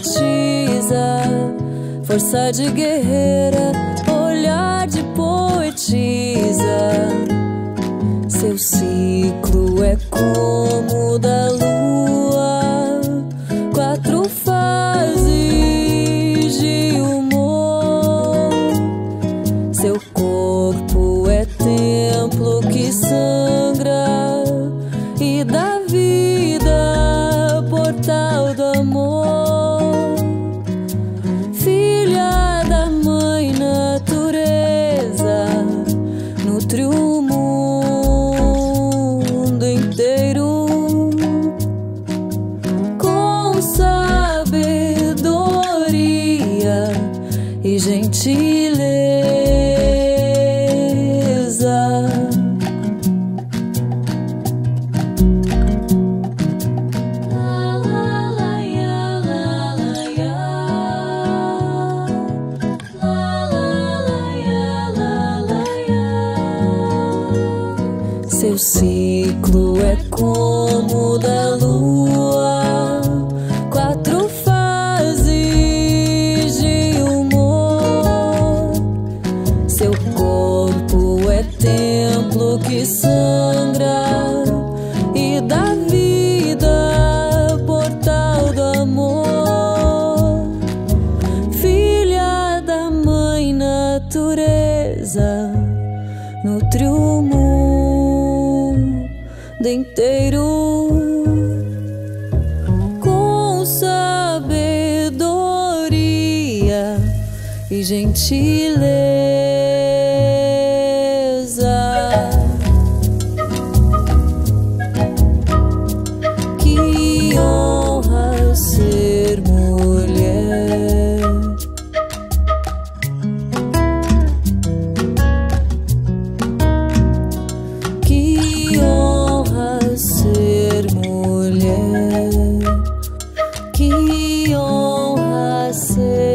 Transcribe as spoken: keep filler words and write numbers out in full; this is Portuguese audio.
profetiza, força de guerreira, olhar de poetisa. Seu ciclo é como o da lua, quatro fases de humor. Seu corpo é templo que sangra e dá vida, portal do amor. Filha da mãe natureza, nutre o mundo inteiro com sabedoria e gentileza. Seu ciclo é como o da lua, quatro fases de humor. Seu corpo é templo que sangra e dá vida, portal do amor. Filha da mãe natureza, nutre o mundo inteiro com sabedoria e gentileza. Que honra ser mulher, que honra ser mulher, que honra ser